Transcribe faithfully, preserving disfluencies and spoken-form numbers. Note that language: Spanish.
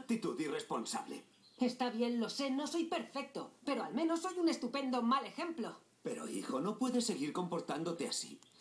actitud irresponsable. Está bien, lo sé, no soy perfecto, pero al menos soy un estupendo mal ejemplo. Pero, hijo, no puedes seguir comportándote así.